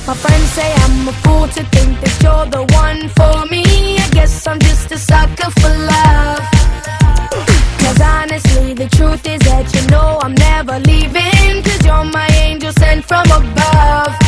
My friends say I'm a fool to think that you're the one for me. I guess I'm just a sucker for love. Cause honestly, the truth is that you know I'm never leaving. Cause you're my angel sent from above.